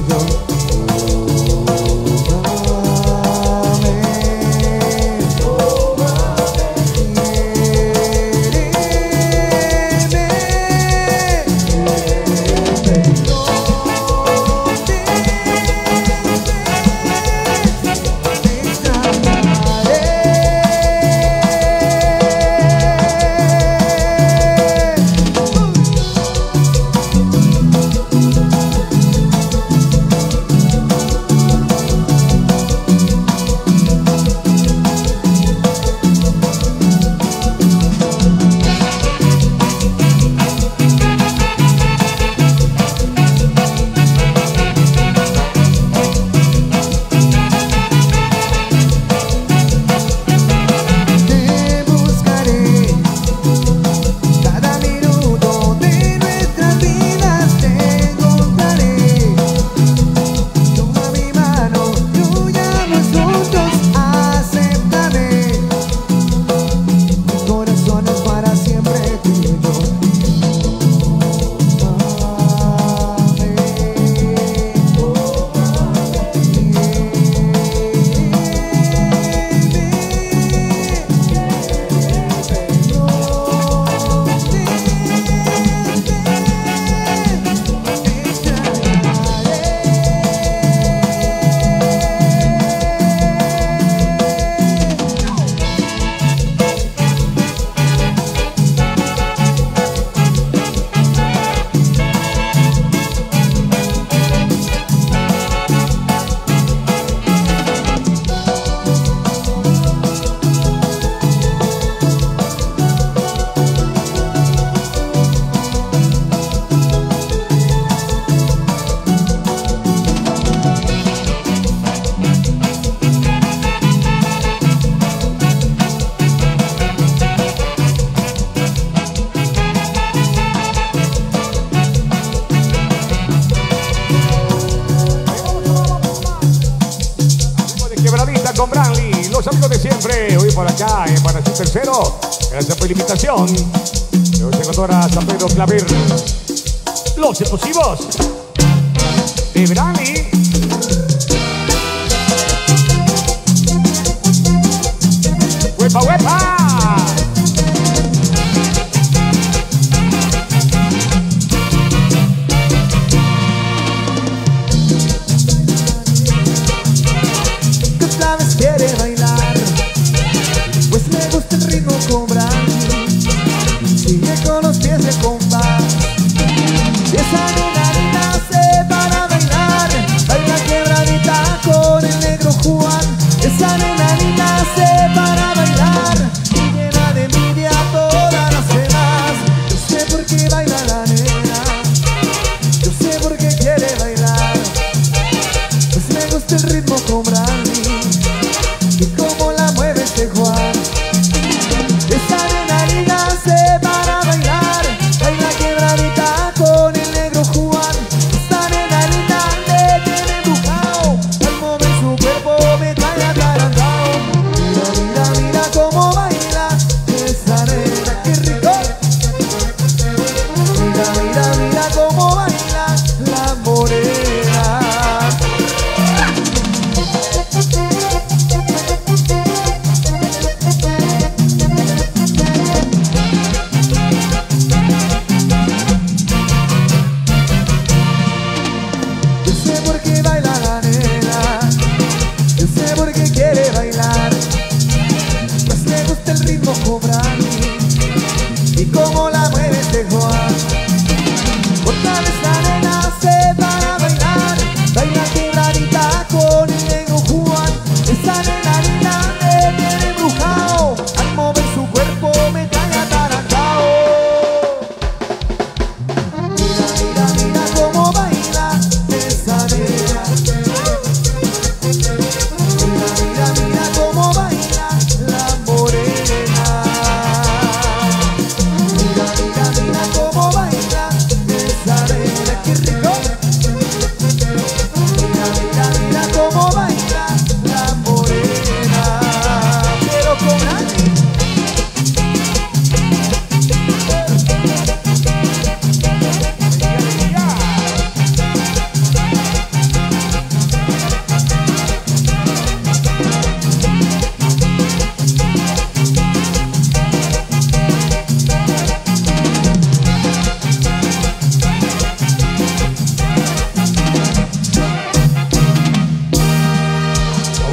Con Branly, los amigos de siempre, hoy por acá, para su tercero, gracias por la invitación. Secadora San Pedro Claver, los explosivos de Branly. ¡Huepa, huepa! Quiere bailar, pues le gusta el ritmo con Branly. Sigue con los pies de compás, y esa nena nace para bailar.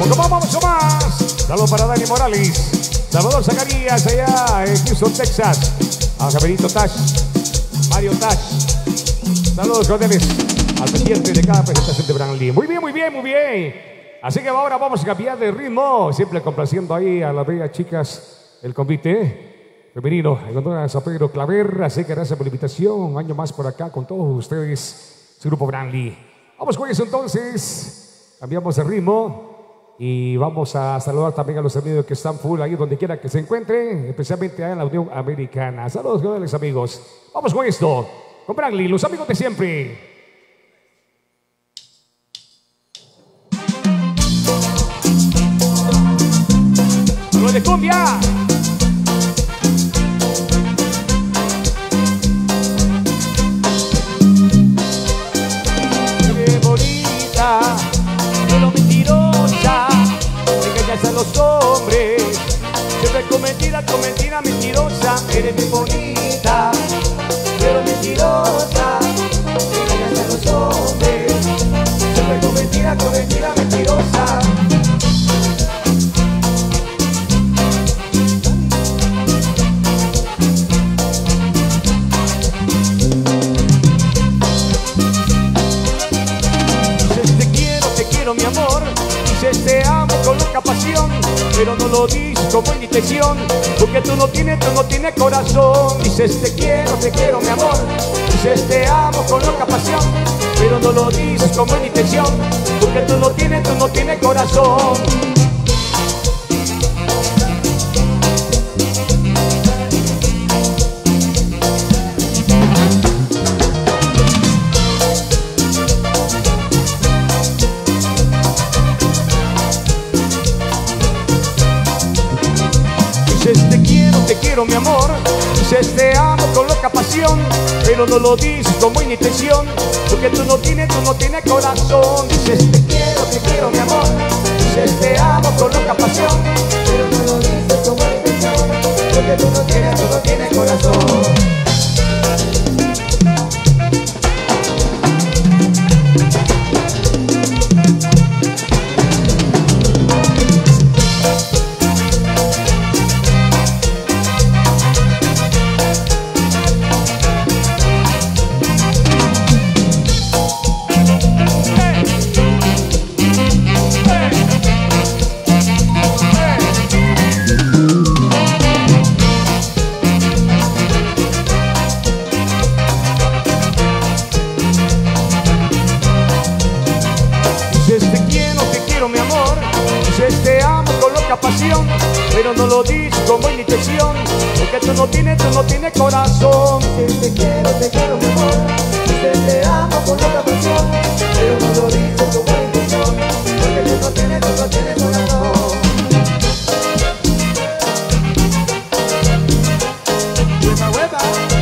Vamos más. Saludos para Dani Morales. Salvador Zacarías allá en Houston, Texas. A Javerito Tash. Mario Tash. Saludos cordiales al presidente de cada presentación de Branly. Muy bien, muy bien, muy bien. Así que ahora vamos a cambiar de ritmo. Siempre complaciendo ahí a las bellas chicas el convite femenino. En honor a San Pedro Claver. Así que gracias por la invitación. Un año más por acá con todos ustedes. Su grupo Branly. Vamos con eso entonces. Cambiamos de ritmo. Y vamos a saludar también a los amigos que están full ahí donde quiera que se encuentren, especialmente en la Unión Americana. Saludos, grandes amigos. Vamos con esto, con Branly, los amigos de siempre. ¡Saludos de cumbia! ¡Qué bonita! ¡Pero mentirosa! Engañas a los hombres, siempre con mentira mentirosa. Eres muy bonita, pero mentirosa. Engañas a los hombres, siempre con mentira mentirosa. Dices te quiero mi amor. Dices te amo con loca pasión, pero no lo dices con buena intención, porque tú no tienes corazón. Dices te quiero mi amor. Dices te amo con loca pasión, pero no lo dices con buena intención, porque tú no tienes corazón. Te quiero mi amor, dices te amo con loca pasión, pero no lo dices con buena intención, porque tú no tienes corazón. Dices te quiero mi amor, dices te amo con loca pasión, pero no lo dices con buena intención, porque tú no tienes corazón. Pasión, pero no lo dices con buena intención, porque tú no tienes corazón. Te quiero mi amor, dices te amo con loca pasión, pero no lo dices con buena intención, porque tú no tienes corazón. Hueva, hueva.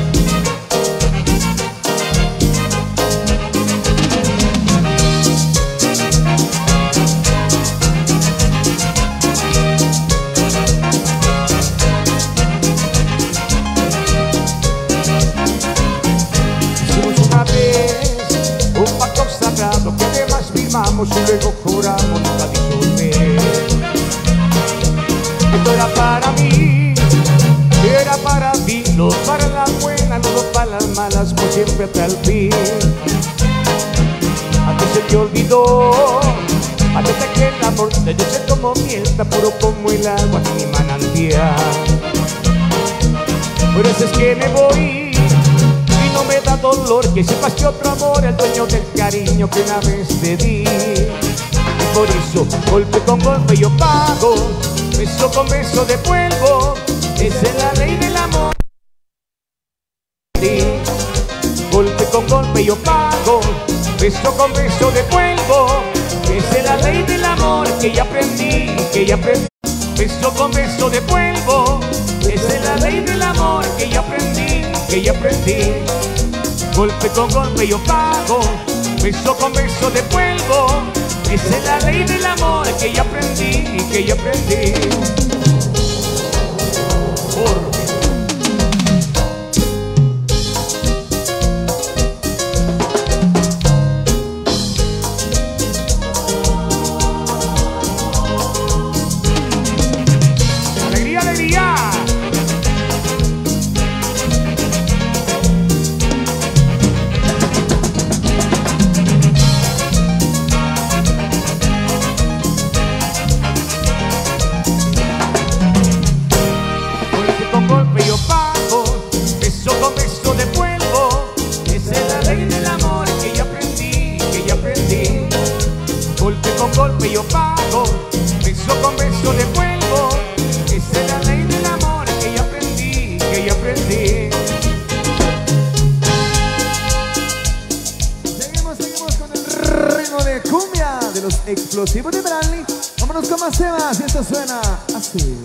Que además firmamos y luego juramos nunca disolver. Esto era para mí, era para ti, no para las buenas, no para las malas, por siempre hasta el fin. A ti se te olvidó, a ti que el amor de Dios es como miel, tan puro como el agua de mi manantial. Por eso es que me voy. No me da dolor que sepas que otro amor es el dueño del cariño que una vez te di. Y por eso, golpe con golpe yo pago, beso con beso devuelvo. Esa es la ley del amor. Golpe con golpe yo pago, beso con beso devuelvo. Esa es la ley del amor que ya aprendí, Beso con beso devuelvo. Esa es la ley del amor que ya aprendí. Golpe con golpe yo pago, beso con beso devuelvo. Esa es la ley del amor que ya aprendí, con golpe yo pago, beso con beso devuelvo. Esa es la ley del amor que yo aprendí, que yo aprendí. Seguimos con el ritmo de cumbia de los explosivos de Branly. Vámonos con más temas y esto suena así.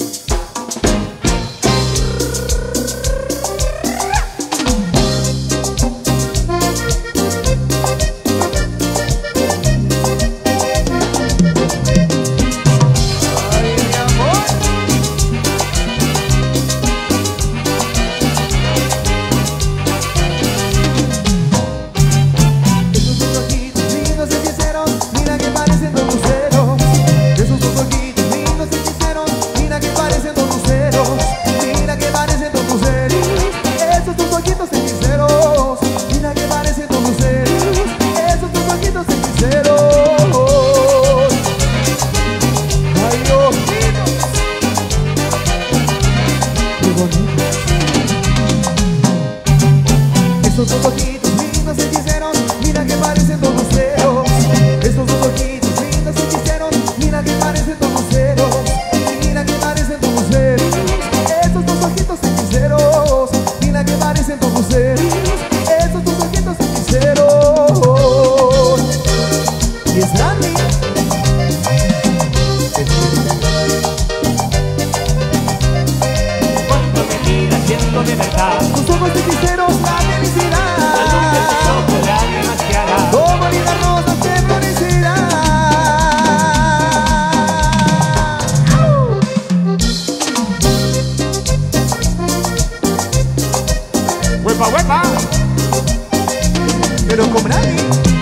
Pero con Branly.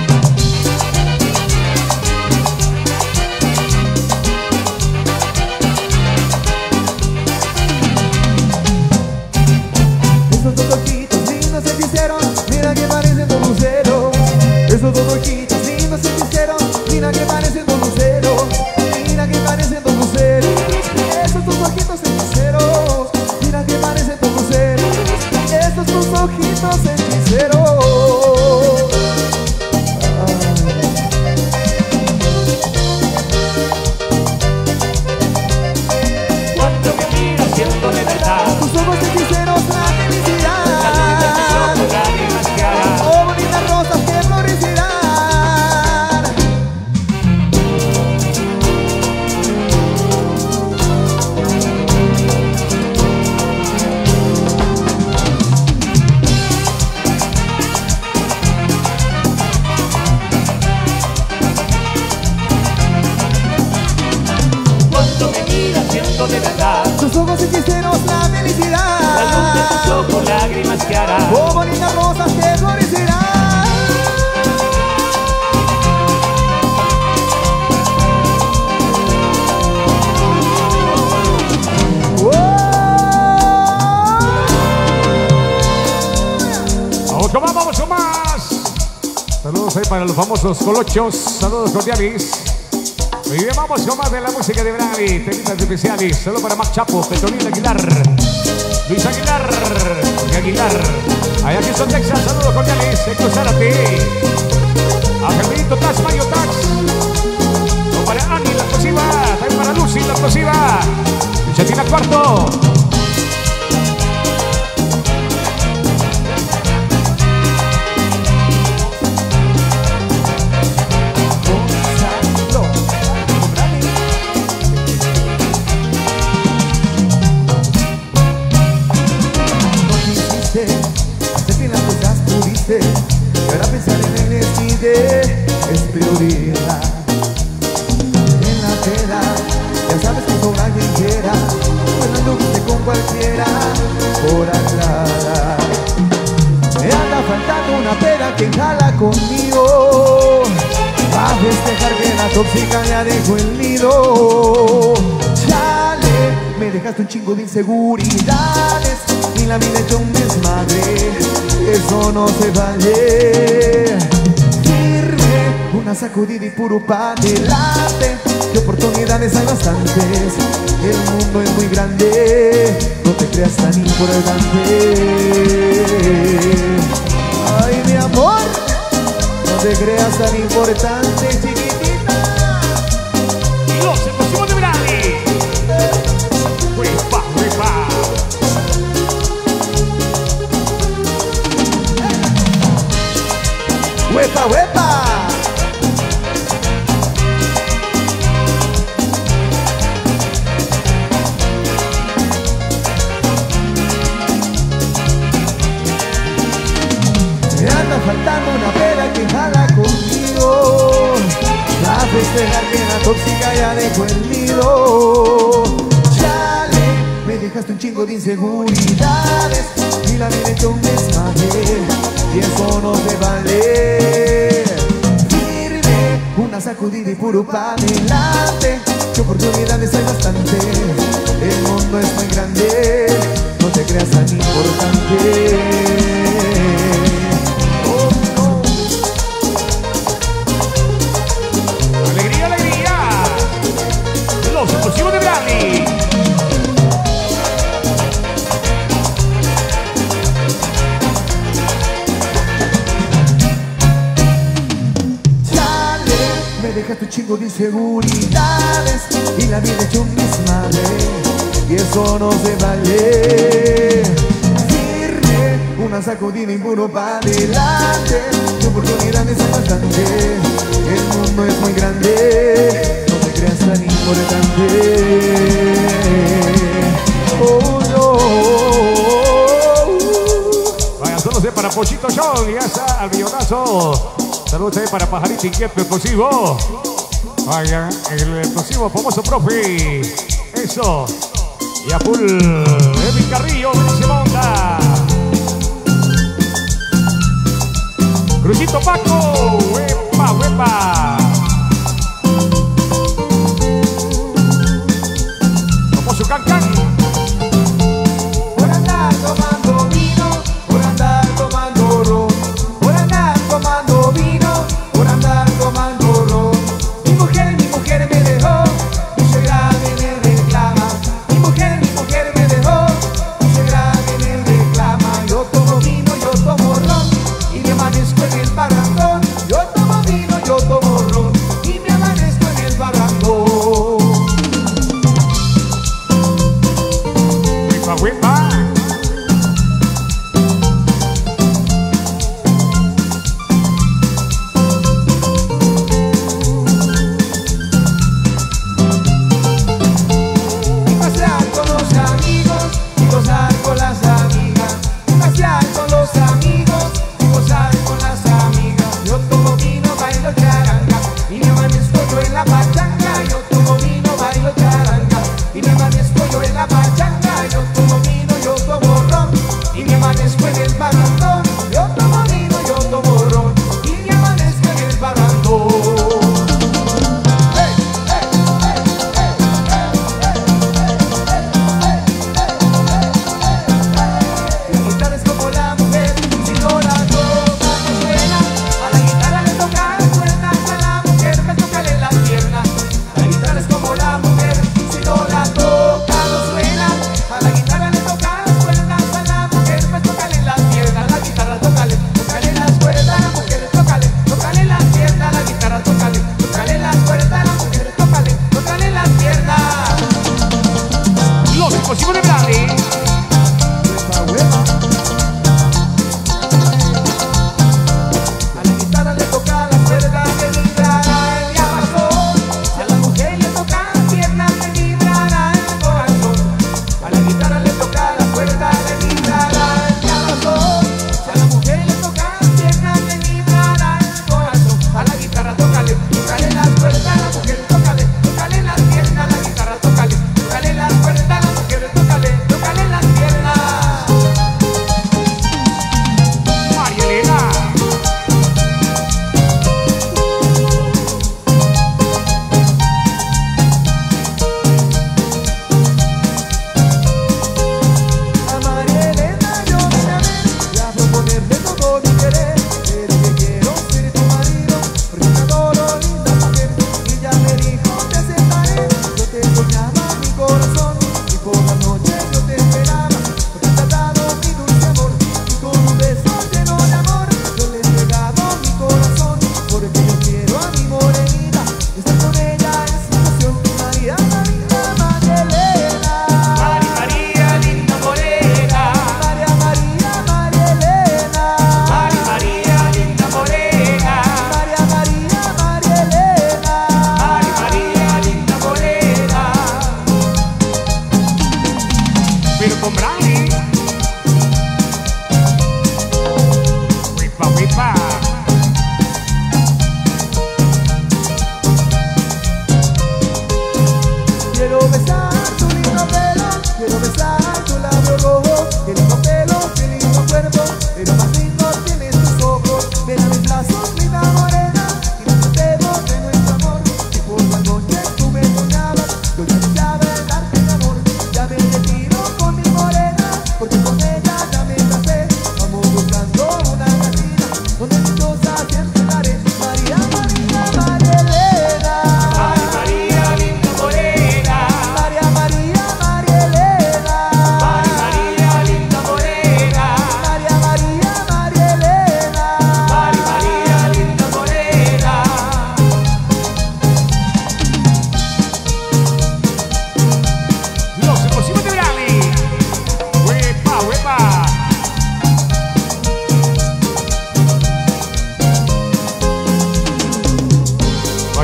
Esos dos ojitos lindos se hicieron, mira que parecen dos luceros. Esos dos ojitos lindos se hicieron, mira que parecen dos luceros. Mira que parecen dos luceros. Esos dos ojitos hechiceros, mira que parecen dos luceros. Esos dos ojitos hechiceros. De verdad, tus ojos hechiceros, la felicidad, la luz de tus ojos, lágrimas que hará, como lindas rosas que florecerán. Vamos con más. Saludos ahí para los famosos colochos, saludos cordiales. Y bien, vamos con más de la música de Branly, temitas especiales. Saludos para Mac Chapo, Petronil Aguilar, Luis Aguilar, Jorge Aguilar. Allá aquí son Texas, saludos cordiales. Héctor Zárate, Angelito Tax, Mario Tax. Para Ani, la explosiva. También para Lucy, la explosiva. Chatina Cuarto. Y ahora pensar en el desquite es prioridad. En la tela, ya sabes que sobra quien quiera, pues no guste con cualquiera por aclarar. Me anda faltando una pera que jala conmigo, va a festejar que la tóxica ya dejó el nido. Chale, me dejaste un chingo de inseguridades y la vida hecho un desmadre. Eso no se vale. Firme, una sacudida y puro pa' adelante. De oportunidades hay bastantes. El mundo es muy grande, no te creas tan importante. Ay, mi amor, no te creas tan importante, chiquitita. ¡Huepa, huepa! Me anda faltando una pera que jala conmigo. A festejar que la tóxica ya dejó el nido. Chale, me dejaste un chingo de inseguridades y la vida hecho un desmadre y eso no se vale. Firme, una sacudida y puro pa' adelante, que oportunidades hay bastante. El mundo es muy grande, no te creas tan importante. Los explosivos de Brandy. Chale, me dejaste un chingo de inseguridades y la vida hecho un desmadre y eso no se vale. Firme, una sacudida y puro pa' adelante, que oportunidades hay bastante. El mundo es muy grande, no te creas tan importante. Oh, no. Vaya, saludos para Pochito John y hasta al millonazo. Saludos también para Pajarito Inquieto Explosivo. Vaya, el explosivo famoso profe. Eso. Y a full Edwin Carrillo, buenísima onda. Crucito Paco. Huepa, huepa. Famoso Can Can. Por andar tomando vino, por andar tomando ron, por andar tomando vino, por andar tomando ron. Mi mujer me dejó, mi suegra me reclama. Mi mujer me dejó, mi suegra me reclama. Yo tomo vino, yo tomo ron y me amanezco en el barracón. Yo tomo vino, yo tomo ron.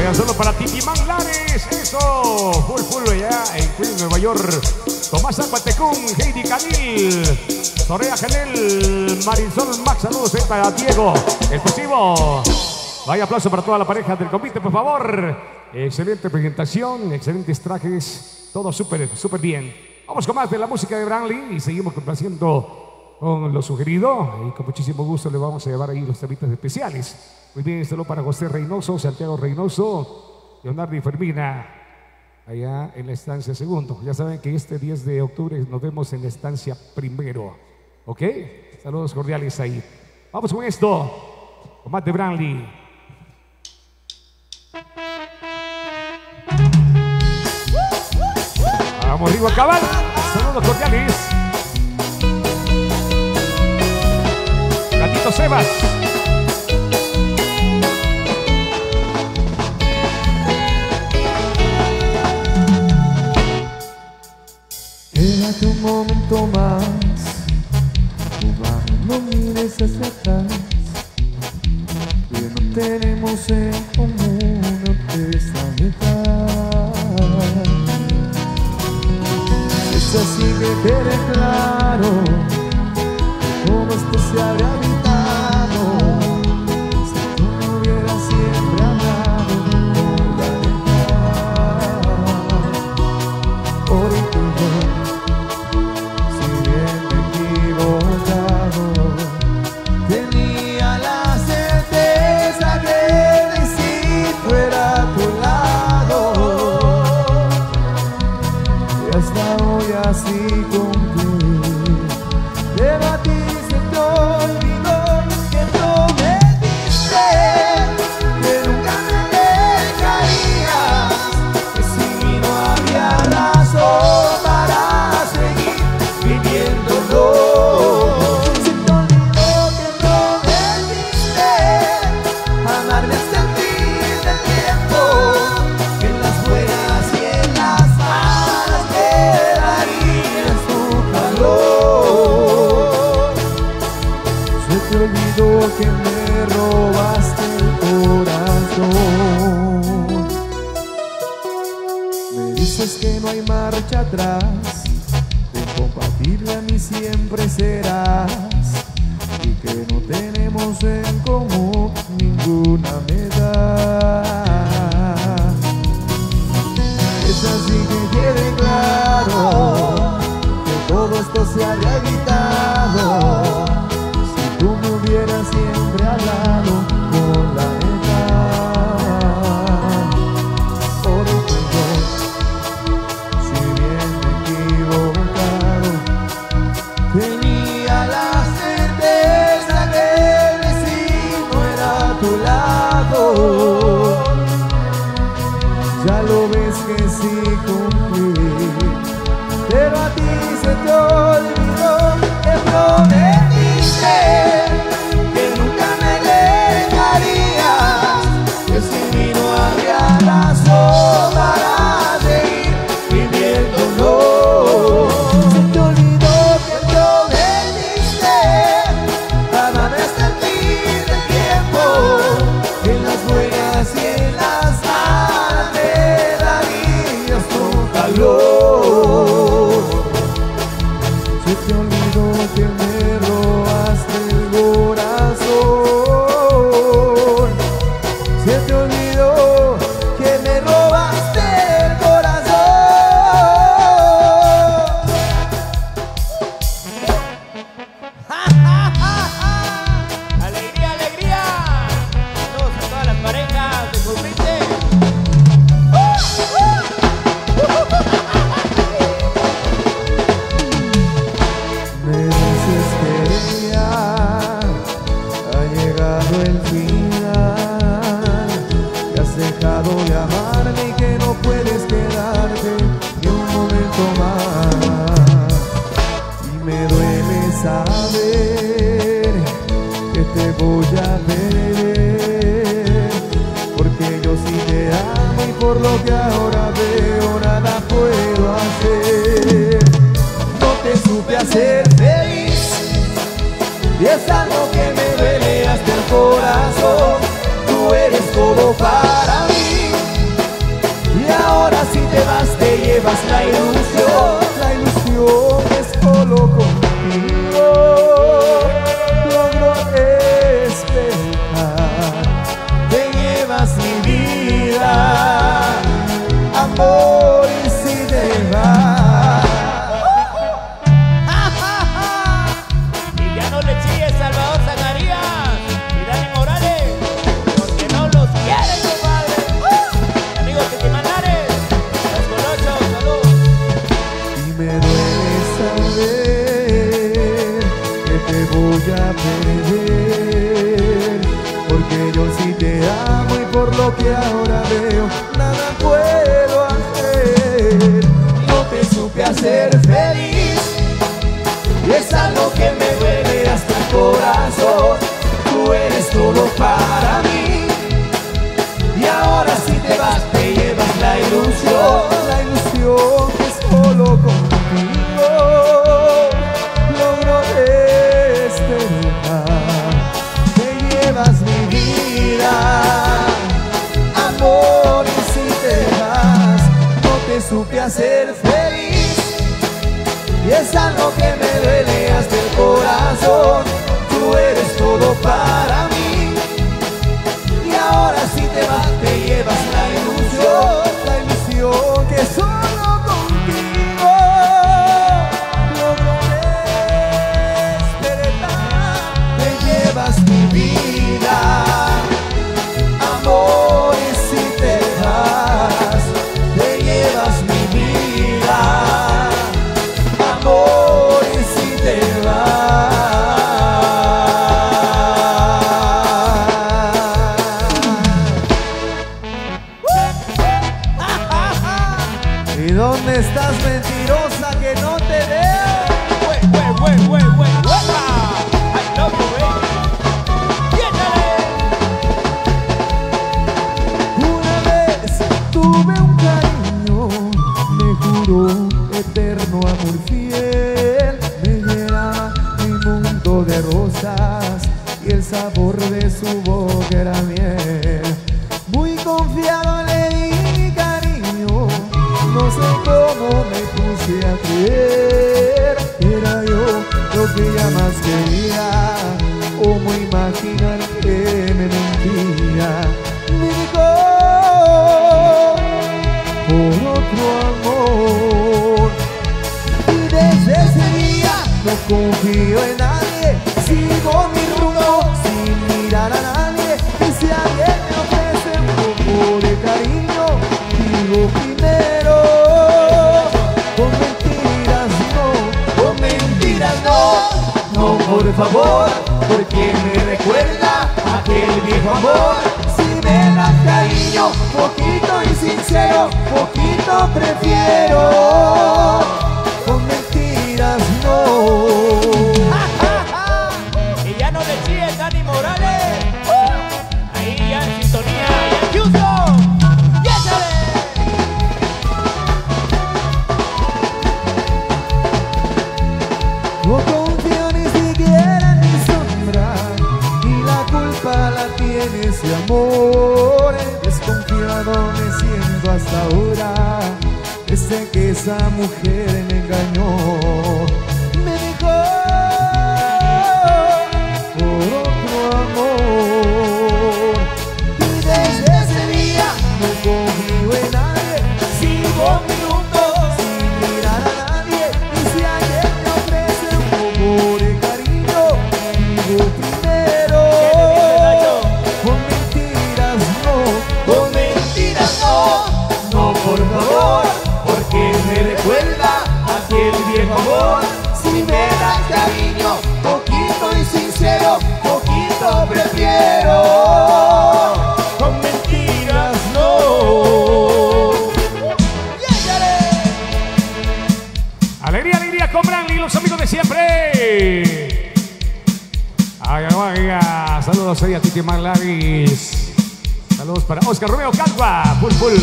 Vaya solo para Titi Manglares, eso. Full allá en Queens, Nueva York. Tomás Zapatecún, Heidi Canil, Soraya Janel, Marisol Max, saludos para Diego Explosivo. Vaya aplauso para toda la pareja del convite, por favor. Excelente presentación, excelentes trajes, todo súper bien. Vamos con más de la música de Branly y seguimos complaciendo con lo sugerido. Y con muchísimo gusto le vamos a llevar ahí los temitas especiales. Muy bien, solo para José Reynoso, Santiago Reynoso, Leonardo y Fermina, allá en la estancia segundo. Ya saben que este 10 de octubre nos vemos en la estancia primero. ¿Ok? Saludos cordiales ahí. Vamos con esto, con más de Branly. Vamos, Rigo Cabal. Saludos cordiales. Gatito Sebas. Quédate un momento más, no mires hacia atrás, que no tenemos en común esta mitad. Es así que quede claro, todo esto se habría evitado si tú me hubieras siempre hablado con la verdad. Por tenía la certeza que decir fuera a tu lado, y hasta hoy así cumplí. Pero a ti se te olvidó que prometiste que nunca me dejarías, que sin mí no había razón para seguir viviéndolo. Que me robaste el corazón. Me dices que no hay marcha atrás, que incompatible a mí siempre serás, y que no tenemos en común ninguna meta. Es así que quede claro que todo esto se haya evitado tú me hubieras siempre hablado con la verdad. Por perdón, si bien me he equivocado, tenía la certeza que mi destino era a tu lado. Ya lo ves que sí cumplí, pero a ti se te olvidó que prometiste que nunca me dejarías, que sin mí no habría razón para seguir viviéndolo. Se te olvidó que prometiste amarme hasta el fin del tiempo, que en las buenas y en las malas me darías tu calor. Se te olvidó que me robaste el corazón. Se te olvidó que me robaste el corazón. ¡Alegría, alegría! Saludos a todas las parejas de Convite. Me dices que ya ha llegado el final, que has dejado de amarme y que no puedes quedarte ni un momento más. Y me duele saber que te voy a perder, porque yo sí te amo y por lo que ahora veo nada puedo hacer. No te supe hacer feliz y es algo que me duele hasta el corazón. Tú eres todo para mí, supe hacer feliz. Y es algo que me duele hasta el corazón. Tú eres todo para mí. Y ahora si te vas te llevas la ilusión que solo contigo logro despertar. Te llevas mi vida, amor, y si te vas, te llevas mi vida, amor, y si te vas. ¿Y dónde estás, mentirosa, que no te veo? I love you, baby. Una vez tuve un cariño, me juró eterno amor fiel. Me llenaba mi mundo de rosas y el sabor de su boca era miel. Muy confiado le di cariño, no sé cómo me puse a creer. Era yo lo que ella más quería, cómo imaginar que me mentía. Me dejó por otro amor y desde ese día no confío en nadie. Sigo mi rumbo sin mirar a nadie, y si alguien me ofrece un poco de cariño, digo primero, con mentiras no, no por favor, porque me recuerda aquel viejo amor. Si me das cariño, poquito y sincero, poquito prefiero, con mentiras no. Y ya no le chilles, Dani Morales. Ahí ya en sintonía, ya en Houston. ¡Yéchale! No confío ni siquiera en mi sombra, y la culpa la tiene ese amor. Desconfiado me siento hasta ahora, desde que esa mujer me engañó. Me dejó por otro amor, y desde ese día no confío en nadie. Sigo mi rumbo sin mirar a nadie, y si alguien me ofrece un poco de cariño, digo primero, con mentiras no, no por favor, porque me recuerda aquel viejo amor. Si me das cariño, poquito y sincero, poquito prefiero, con mentiras no. Alegría, alegría con Branly, los amigos de siempre. Ay, saludos ahí a Titi Malaris. Saludos para Oscar Romeo Cagua. Full.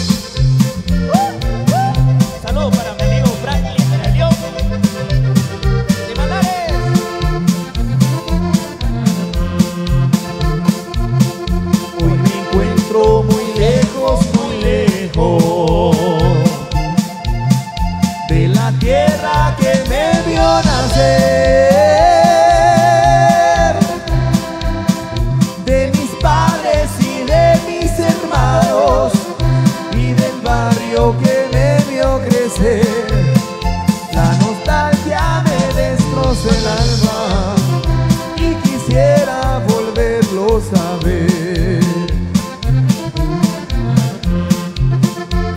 Saludos para mi amigo Franklin de León. De Malares. Hoy me encuentro muy lejos de la tierra que me vio nacer, de mis padres y de mis hermanos, y del barrio que me vio crecer. La nostalgia me destroza el alma y quisiera volverlos a ver.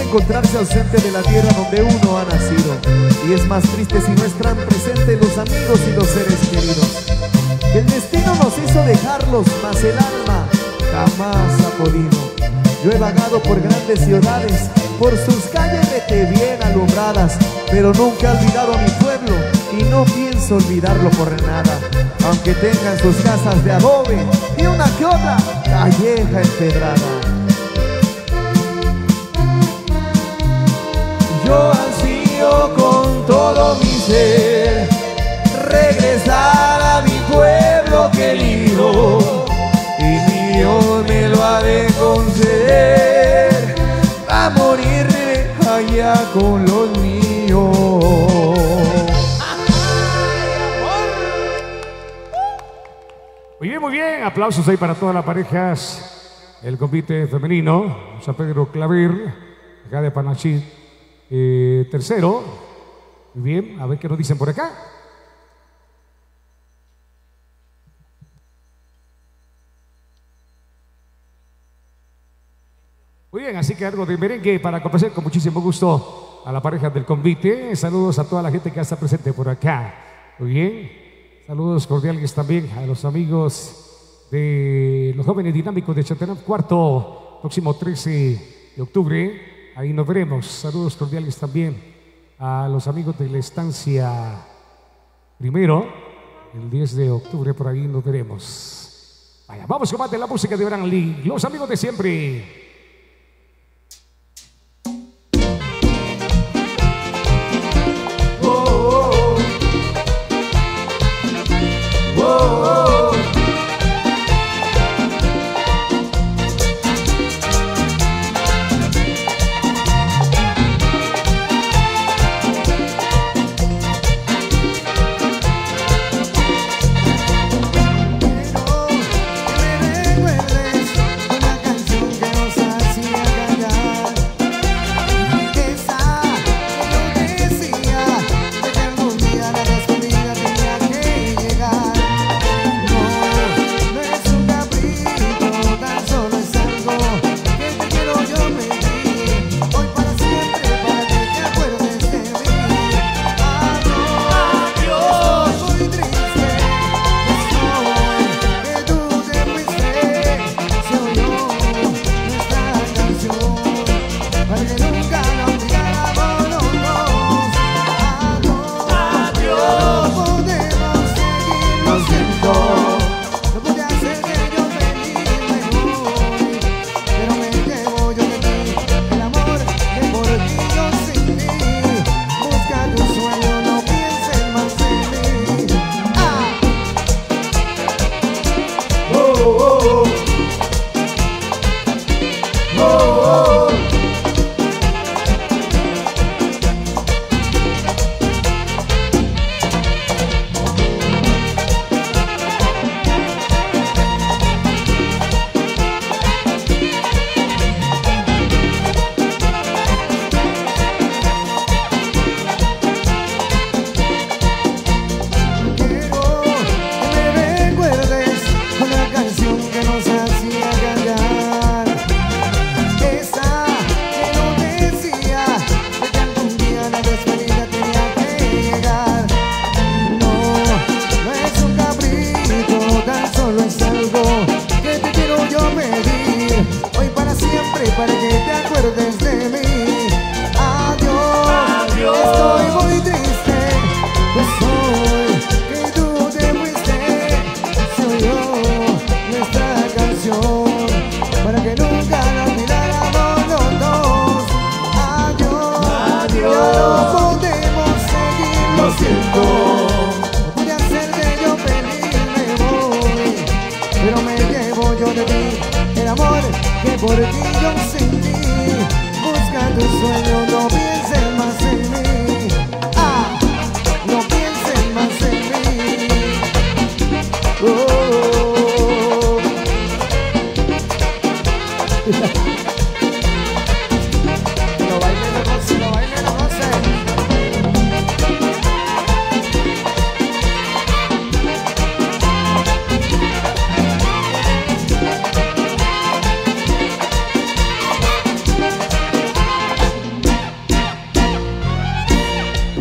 encontrarse ausente de la tierra donde uno ha nacido. Y es más triste si no están presentes los amigos y los seres queridos. El destino nos hizo dejarlos, mas el alma jamás ha podido. Yo he vagado por grandes ciudades, por sus calles bien alumbradas, pero nunca he olvidado a mi pueblo y no pienso olvidarlo por nada. Aunque tengan sus casas de adobe y una que otra calleja empedrada. Yo ansío con todo mi ser regresar a mi pueblo querido, y Dios me lo ha de conceder a morirme allá con los míos. Muy bien, aplausos ahí para todas las parejas. El convite femenino, San Pedro Claver, acá de Panachí, tercero. Muy bien, a ver qué nos dicen por acá. Muy bien, así que algo de merengue para complacer con muchísimo gusto a la pareja del convite. Saludos a toda la gente que está presente por acá. Muy bien. Saludos cordiales también a los amigos de los jóvenes dinámicos de Chatenap Cuarto, próximo 13 de octubre. Ahí nos veremos. Saludos cordiales también a los amigos de la estancia primero, el 10 de octubre, por ahí nos veremos. Vaya, vamos con más de la música de Abraham Lee, los amigos de siempre.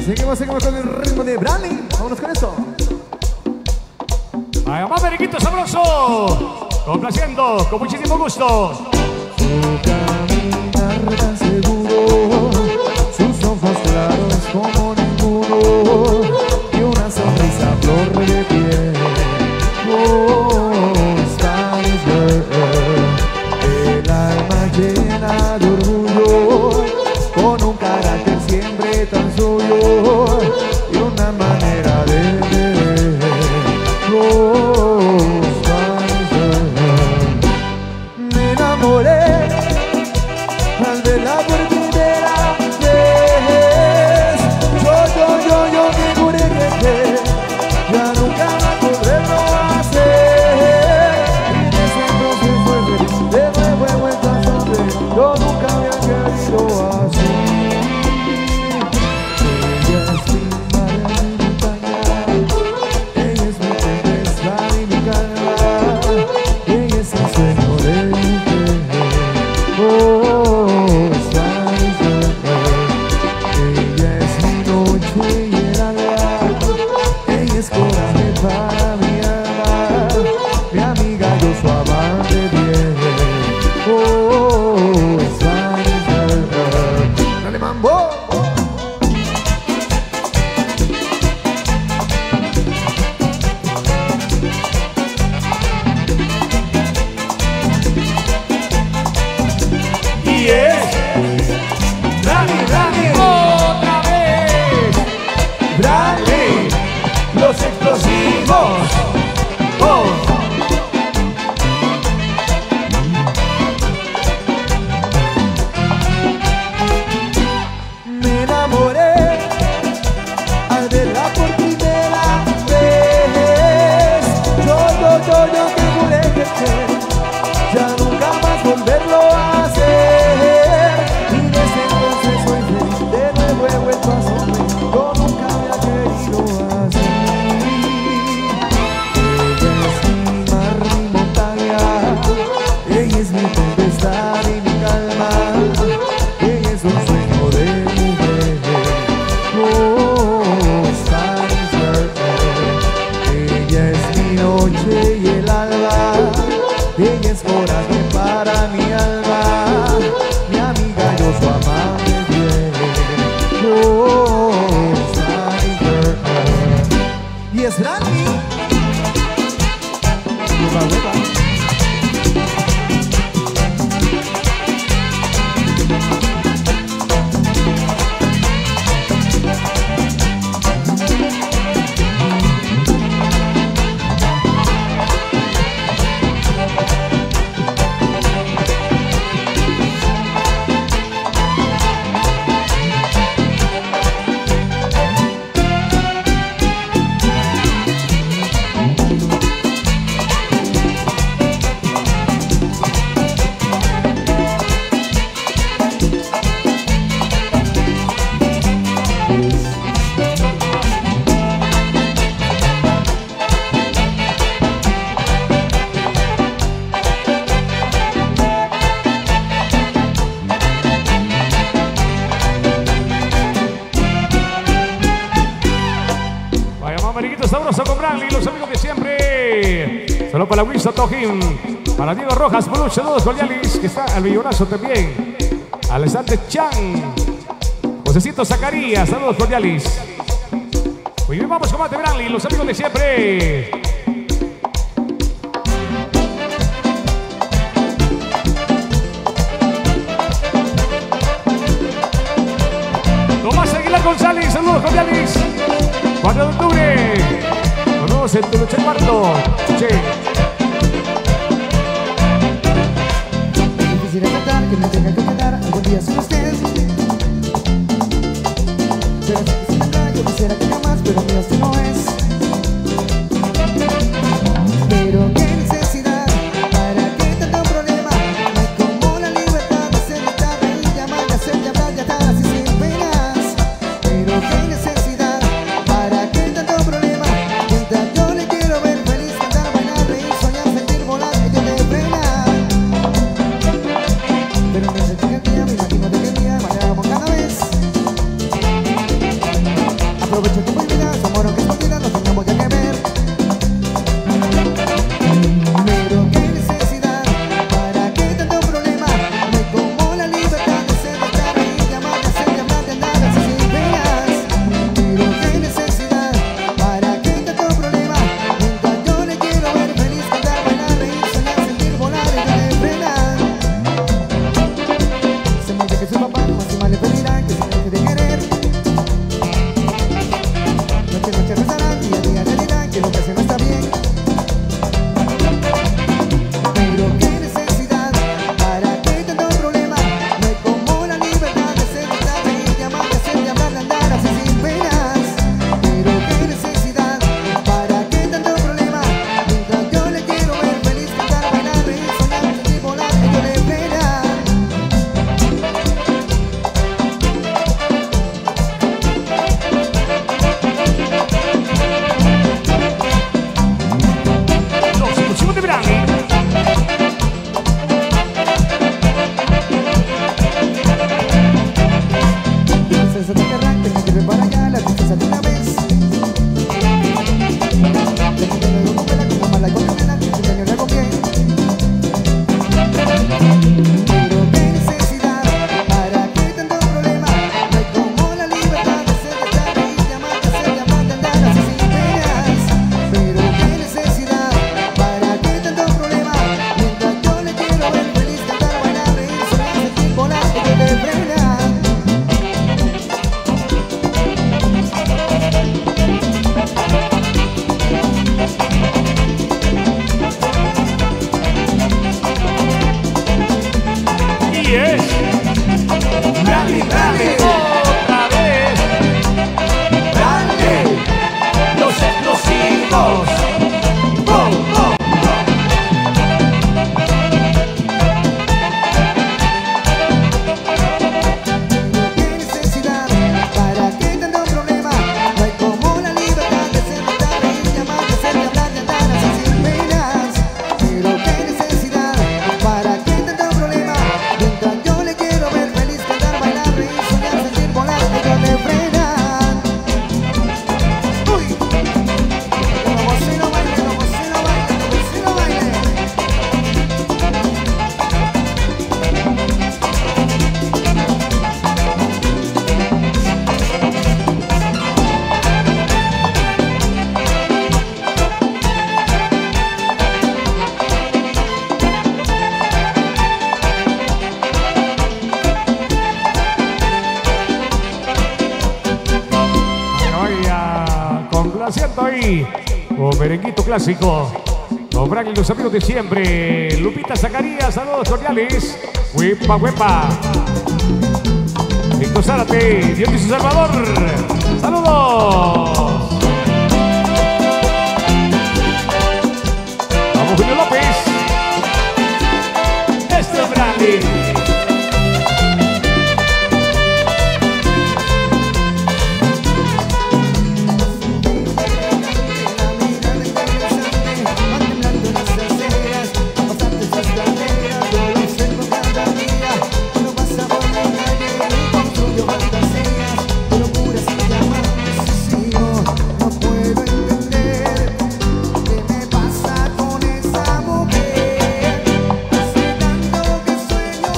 seguimos con el ritmo de Brandy. Vámonos con eso. Ay, mamá, periquito sabroso. Complaciendo, con muchísimo gusto. Su caminar tan seguro, sus ojos claros como ninguno, y una sonrisa flor de piel. Oh, Spanish girl, el alma llena de orgullo, con un carácter siempre tan suyo, y una manera de ver. Oh, Spanish girl, me enamoré al verla por primera vez. Yo me juré que ya nunca más podré hacer. Y desde entonces fue feliz, de nuevo he vuelto a sonreír. Yo nunca había querido así. Ella es mi mar y mi montaña, ella es mi tempestad y mi calma, ella es el sueño de mi fe. Oh, Spanish girl, ella es mi noche y el alba, ella es coraje para mi alma, mi amiga, yo su amante bien. Oh, Spanish girl, dale mambo. Y es Brandy, otra vez. Brandy, los explosivos. Oh. Me enamoré al verla por primera vez. Yo te juré que ya nunca más volverlo a hacer. Y desde entonces soy feliz, de nuevo he vuelto a sonreír. Yo nunca había querido así. Ella es mi mar, mi montaña, ella es mi tempestad y mi calma, ella es un sueño de mujer. Oh, Spanish girl, ella es mi noche y el alba, ella es coraje para mi alma, mi amiga, yo su amante bien. Oh, Spanish girl, y es Brandy. Hueva, hueva. Vaya, mamá, periquito sabroso con Brandy, los amigos de siempre. Solo para Wilson Tojín, para Diego Rojas, Blue, saludos cordiales, que está al millonazo también. Alexander Chan, Josecito Zacarías, saludos cordiales. Muy bien, vamos con más de Brandy, los amigos de siempre. Tomás Aguilar González, saludos cordiales. 4 de octubre, nos vemos en Tuluche Cuarto. Che. Quisiera cantar, que me tenga que quedar algún día sin usted. Pero si quisiera, yo quisiera que jamás, pero mío usted no es. Pero qué necesidad, para qué tanto problema. No hay como la libertad de ser guitarra y llamar, de hacer llamar, de atar así sin penas. Pero qué necesidad, para qué tanto problema. Mientras yo le quiero ver feliz, cantar, bailar, reír, soñar, sentir, volar, ello me frena. Pero mientras tenga que me imagino de que papá, más y más le pedirán que se deje de querer. Noche, noche rezarán, día, día le dirán que lo que hace no está bien. Pero qué necesidad, para qué tanto problema. No hay como la libertad de ser, de reír, de amar, de hacer, de hablar, de andar así sin penas. Pero qué necesidad, para qué tanto problema. Mientras yo le quiero ver feliz, cantar, bailar, reír, soñar, sentir, volar, ello le pena. Los exclusivos de Brandy. Princesa de Carrán, que me lleve para allá, la princesa de una vez. Le quito de una pela, como mala con canela, que este año le hago bien. Pero qué necesidad, para qué tanto problema. No hay como la libertad de ser, de estar, de ir, de amar, de hacer, de amar, de andar así sin penas. Pero qué necesidad, para qué tanto problema. Mientras yo le quiero ver feliz, cantar, bailar, reír, soñar, sentir, volar, ello le frena. Y es Brandy, Brandy, otra vez. Brandy, los explosivos. ¡Bum, bum! ¿Qué necesidad? ¿Para qué tanto problema? No hay como la libertad de ser, de estar, de ir, de amar, de hacer, de hablar, de andar así sin penas. Pero qué necesidad, ¿para qué tanto problema? Mientras yo le quiero ver feliz, cantar, bailar, reír, soñar, sentir, volar, ellos le frenan. ¡Uy! Como si no baile, como si no baile, como si no baile. Bueno, vaya complaciendo ahí un merenguito clásico. Con Brandy y los amigos de siempre. Lupita Zacarías, saludos cordiales. Huepa, huepa. Víctor Zárate, Dionisio Salvador. Saludos. Vamos, Julio López. Este es Brandy. ¿Qué me pasa con esa mujer? Hace tanto que sueño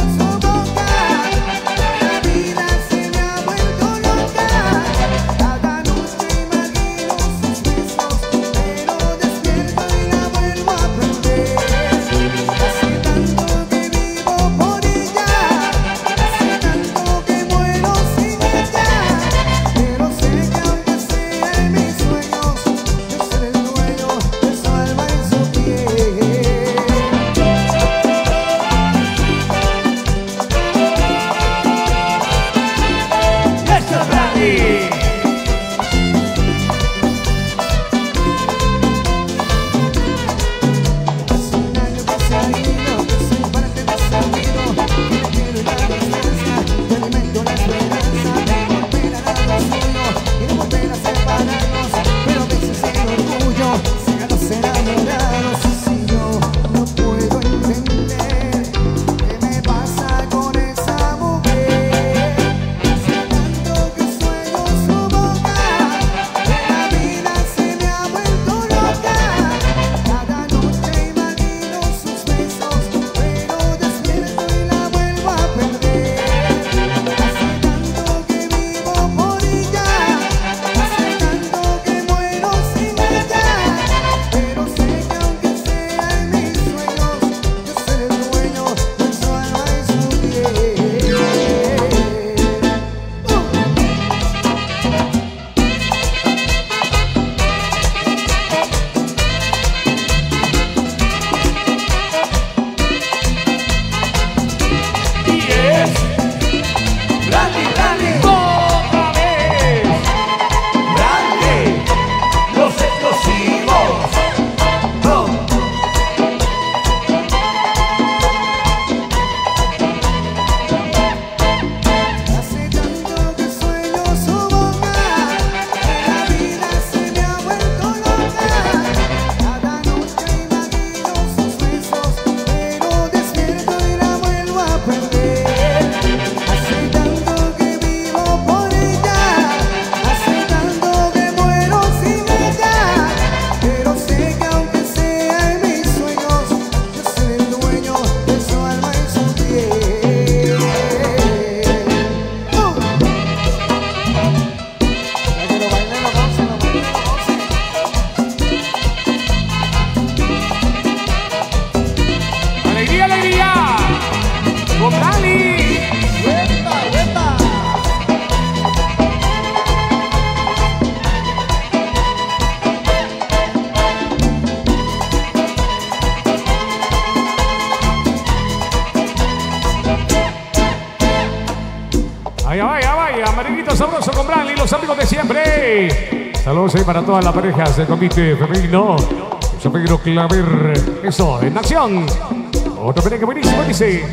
Vaya, vaya, vaya. Amarillito sabroso con Branly, los amigos de siempre. Saludos ahí para todas las parejas del comité femenino. San Pedro Claver. Eso, en acción. Otro merengue buenísimo, dice.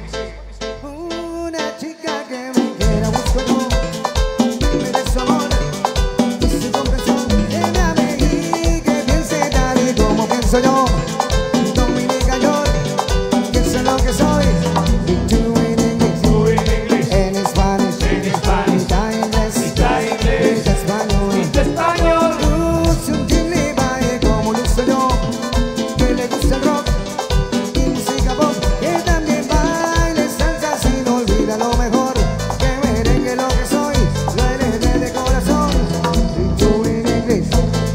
Una chica que me quiera busco yo, me dé su amor y su comprensión, que me ame y que piense tal y como pienso yo. Dominica yo, que soy lo que soy. Y tú en inglés, en Spanish, mitad inglés, mitad español. Luce un chile baile como luzo yo, que le gusta el rock y música pop, que también baile salsa sin olvidar lo mejor, que merengue lo que soy, lo eres de corazón. Y tú en inglés.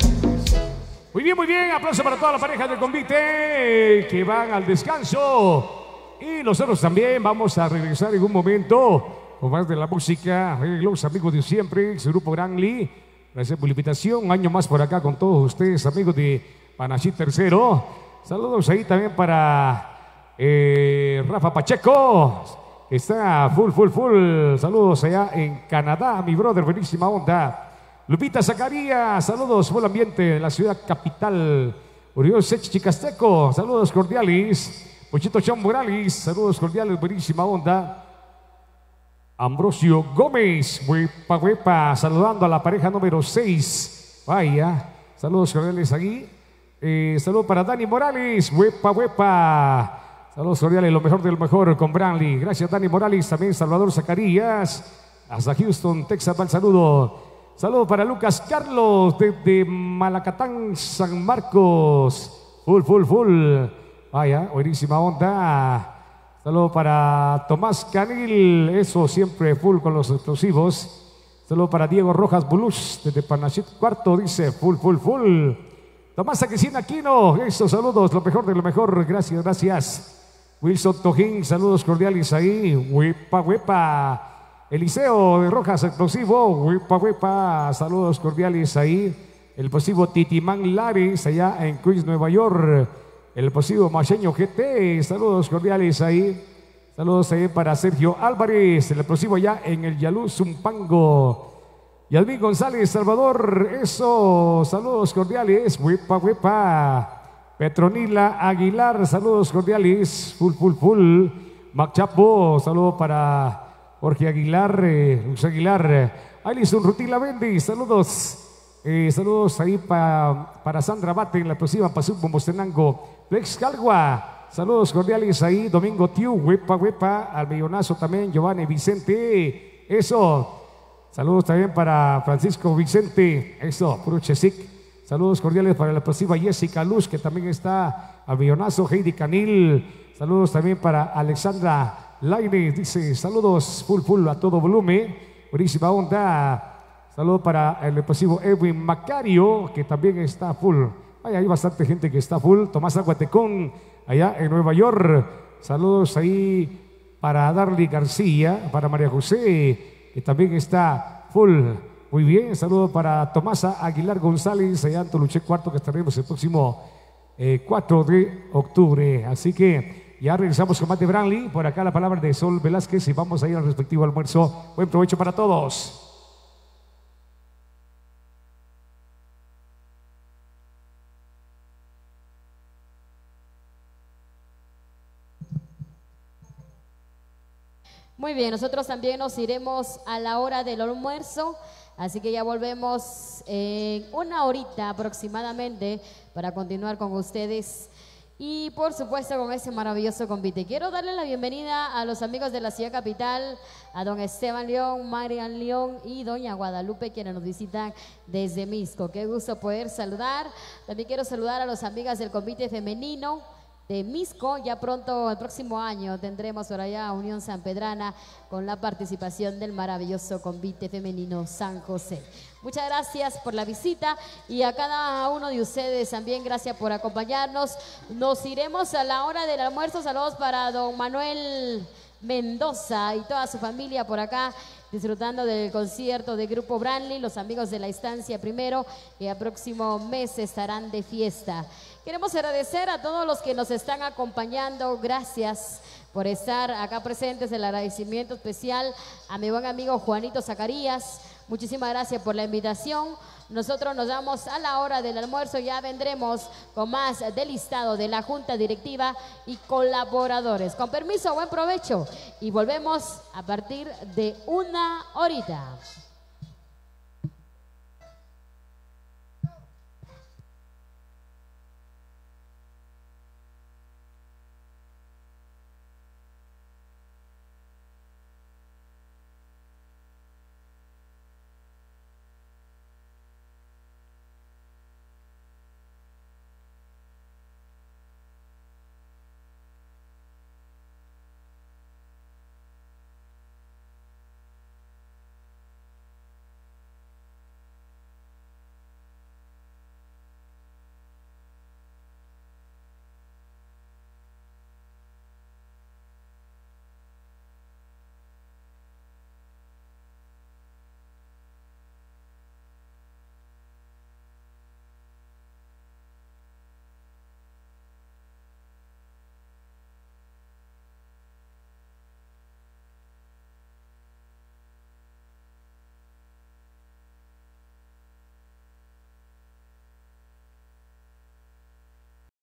Muy bien, muy bien. Aplauso para todas las parejas del convite que van al descanso. Y nosotros también vamos a regresar en un momento con más de la música. Los amigos de siempre, su grupo Branly. Gracias por la invitación. Un año más por acá con todos ustedes, amigos de Panachí Tercero. Saludos ahí también para Rafa Pacheco. Está full. Saludos allá en Canadá, mi brother, buenísima onda. Lupita Zacarías, saludos, buen ambiente de la ciudad capital. Uriol Sech Chicasteco, saludos cordiales. Pochito Chon Morales, saludos cordiales, buenísima onda. Ambrosio Gómez, huepa, saludando a la pareja número 6. Vaya, saludos cordiales aquí. Saludos para Dani Morales, huepa. Saludos cordiales, lo mejor de lo mejor con Branly. Gracias, Dani Morales, también Salvador Zacarías. Hasta Houston, Texas, va el saludo. Saludos para Lucas Carlos de Malacatán, San Marcos. Full. Vaya, buenísima onda. Saludos para Tomás Canil, eso siempre full con los explosivos. Saludos para Diego Rojas Bulus, desde Panachit Cuarto, dice full. Tomás Cristina Aquino, eso, saludos, lo mejor de lo mejor, gracias. Wilson Tojín, saludos cordiales ahí, huepa. Eliseo de Rojas Explosivo, huepa, saludos cordiales ahí. El posivo Titimán Lares, allá en Queens, Nueva York. El posivo Macheño GT, saludos cordiales ahí. Saludos ahí para Sergio Álvarez, el posivo allá en el Yalú Zumpango. Yalmín González, Salvador, eso, saludos cordiales, huepa. Petronila Aguilar, saludos cordiales, full. Mac Chapo, saludos para Jorge Aguilar, Luis Aguilar. Alison Rutila Bendy, saludos. Saludos ahí para Sandra Bate en la próxima Pasumbo Mostenango. Flex Calgua, saludos cordiales ahí. Domingo Tiu, huepa. Al millonazo también, Giovanni Vicente. Eso. Saludos también para Francisco Vicente. Eso, puro Chesic. Saludos cordiales para la próxima Jessica Luz, que también está al millonazo. Heidi Canil. Saludos también para Alexandra Laine. Dice, saludos full a todo volumen. Buenísima onda. Saludos para el explosivo Edwin Macario, que también está full. Hay bastante gente que está full. Tomás Aguatecón, allá en Nueva York. Saludos ahí para Darly García, para María José, que también está full. Muy bien, saludos para Tomasa Aguilar González, allá en Toluche Cuarto, que estaremos el próximo 4 de octubre. Así que ya regresamos con más de Branly. Por acá la palabra de Sol Velázquez y vamos a ir al respectivo almuerzo. Buen provecho para todos. Muy bien, nosotros también nos iremos a la hora del almuerzo, así que ya volvemos en una horita aproximadamente para continuar con ustedes y por supuesto con ese maravilloso convite. Quiero darle la bienvenida a los amigos de la ciudad capital, a don Esteban León, Marian León y doña Guadalupe, quienes nos visitan desde Misco. Qué gusto poder saludar. También quiero saludar a las amigas del convite femenino de Misco. Ya pronto, el próximo año, tendremos por allá Unión San Pedrana con la participación del maravilloso convite femenino San José. Muchas gracias por la visita y a cada uno de ustedes también gracias por acompañarnos. Nos iremos a la hora del almuerzo. Saludos para don Manuel Mendoza y toda su familia por acá disfrutando del concierto de Grupo Branly, los amigos de la Estancia Primero, que el próximo mes estarán de fiesta. Queremos agradecer a todos los que nos están acompañando. Gracias por estar acá presentes. El agradecimiento especial a mi buen amigo Juanito Zacarías. Muchísimas gracias por la invitación. Nosotros nos vamos a la hora del almuerzo. Ya vendremos con más del listado de la Junta Directiva y colaboradores. Con permiso, buen provecho. Y volvemos a partir de 1 horita.